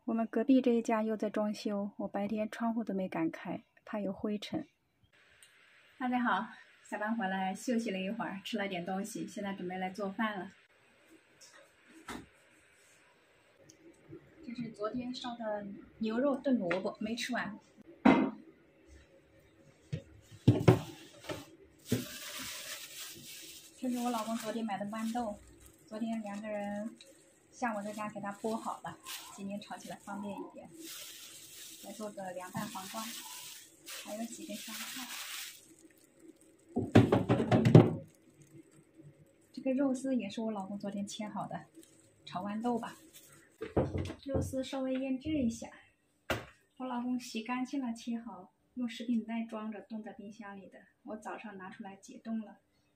我们隔壁这一家又在装修，我白天窗户都没敢开，怕有灰尘。大家好，下班回来休息了一会儿，吃了点东西，现在准备来做饭了。这是昨天烧的牛肉炖萝卜，没吃完。这是我老公昨天买的豌豆，昨天2个人下午在家给他剥好了，今天炒起来方便一点。再做个凉拌黄瓜，还有几根香菜。这个肉丝也是我老公昨天切好的，炒豌豆吧。肉丝稍微腌制一下，我老公洗干净了切好，用食品袋装着冻在冰箱里的，我早上拿出来解冻了。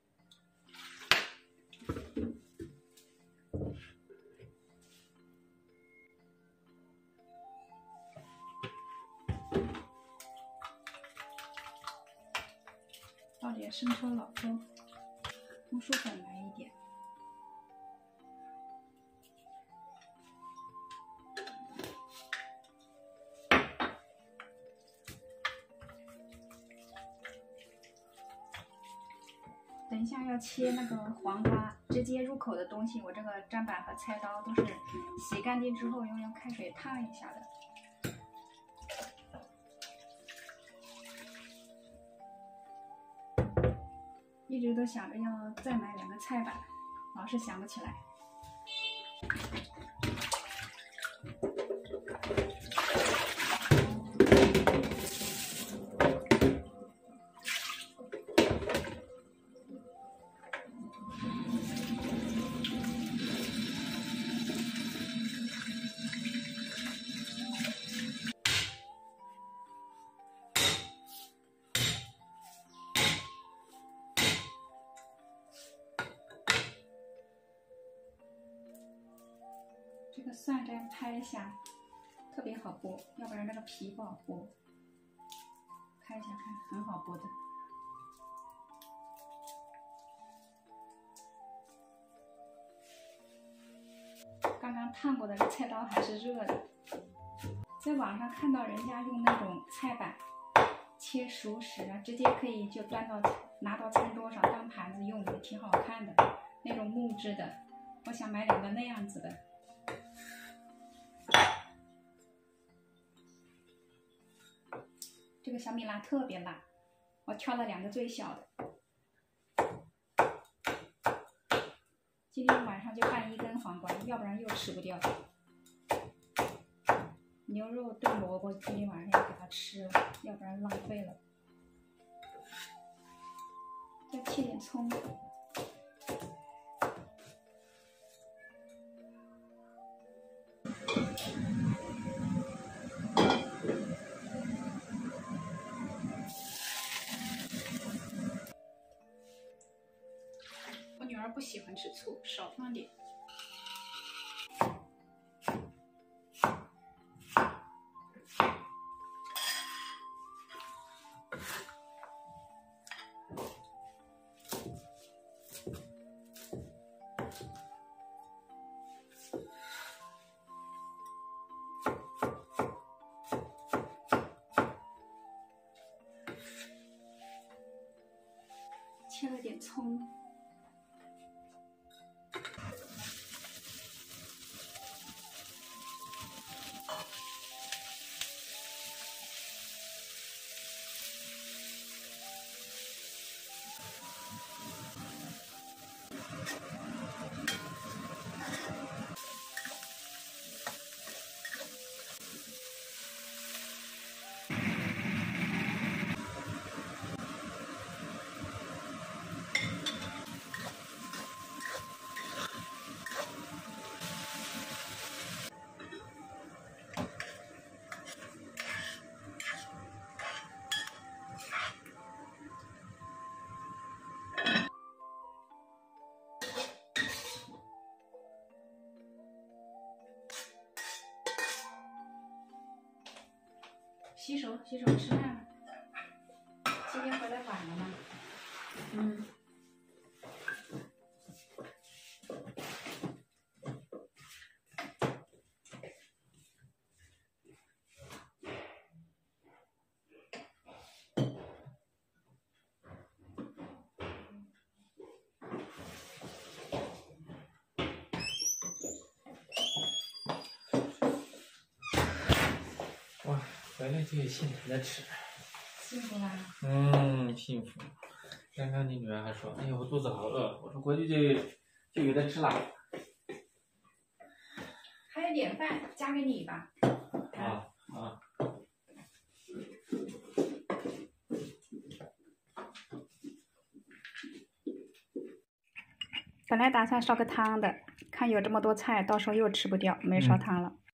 倒点生抽、老抽，红薯粉来一点。等一下要切那个黄瓜，直接入口的东西，我这个砧板和菜刀都是洗干净之后用开水烫一下的。一直都想着要再买2个菜板，老是想不起来。这个蒜这样拍一下，特别好剥，要不然那个皮不好剥。拍一下看，很好剥的。刚刚烫过的菜刀还是热的。在网上看到人家用那种菜板切熟食啊，直接可以就拿到餐桌上当盘子用，也挺好看的。那种木质的，我想买2个那样子的。这个小米辣特别辣，我挑了2个最小的。今天晚上就拌1根黄瓜，要不然又吃不掉。牛肉炖萝卜，今天晚上要给它吃了，要不然浪费了。再切点葱。我女儿不喜欢吃醋，少放点。切了点葱。洗手吃饭了。今天回来晚了吗？ 回来就有现成的吃。 幸福啦。 幸福。刚刚你女儿还说：“哎呀，我肚子好饿。”我说：“回去就有的吃了。” 还有点饭，夹给你吧。 啊。 本来打算烧个汤的，看有这么多菜，到时候又吃不掉，没烧汤了。